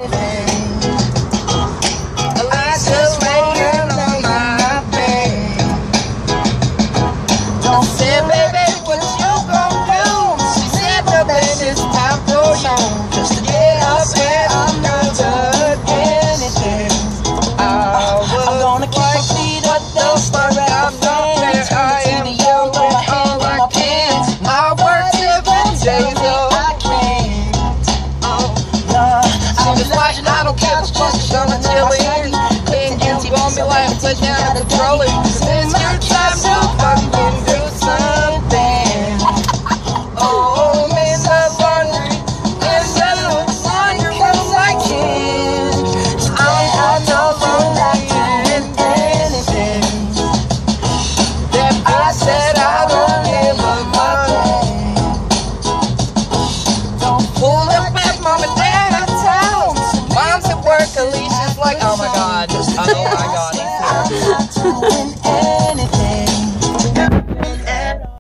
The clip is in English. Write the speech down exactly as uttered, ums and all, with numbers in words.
I don't care what's just on the telly. And you won't be like put down the trolley. It's your time to fucking do something. Oh, I'm in the laundry, in the laundry room like him. I'm not no longer in anything that I said I don't give a fuck. Don't pull up at mom and dad. Alicia's like, oh my god, oh my god.